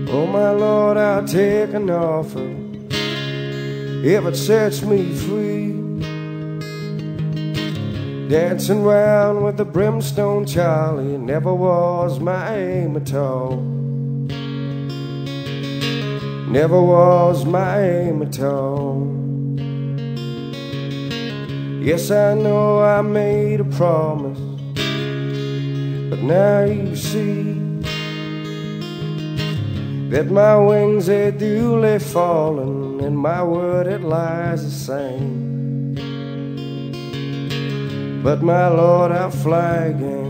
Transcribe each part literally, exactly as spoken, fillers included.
Oh my Lord, I'll take an offer if it sets me free. Dancing round with the brimstone Charlie never was my aim at all. Never was my aim at all. Yes, I know I made a promise, but now you see that my wings, they duly fallen, and my word, it lies the same. But my Lord, I'll fly again.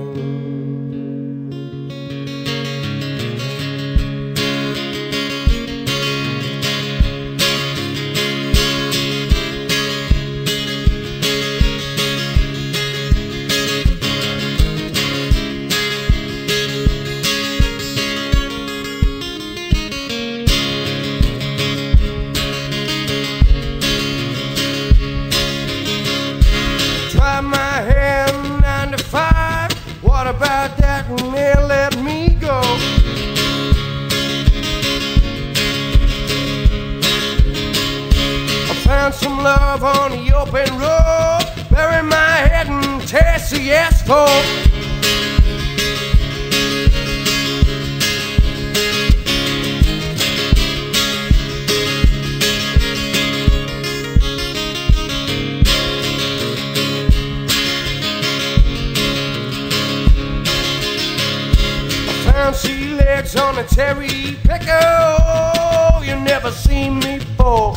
About that and they let me go. I found some love on the open road, bury my head and taste the asphalt. Sea legs on a cherry picker, oh, you never seen me before.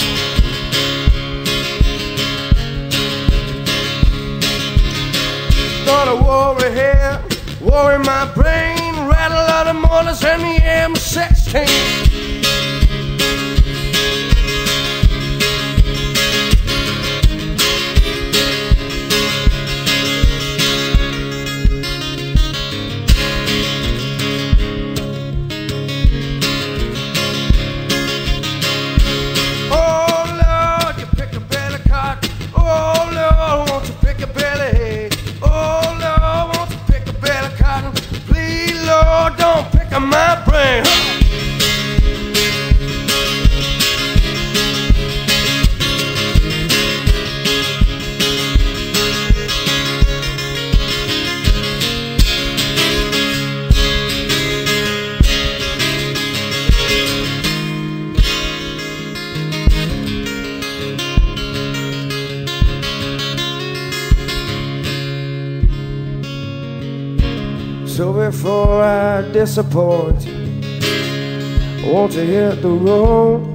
Got a worry here, worry my brain, rattle out of mortars and the M sixteen. My brain. So before I disappoint you, I want to hit the road.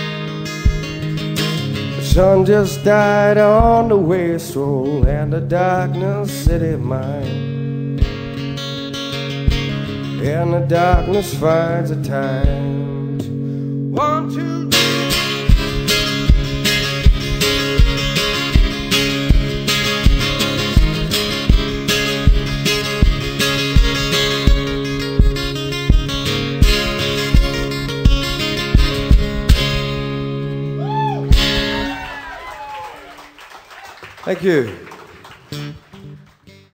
The sun just died on the west road, and the darkness city mine, and the darkness finds a time. One, two, three. Thank you.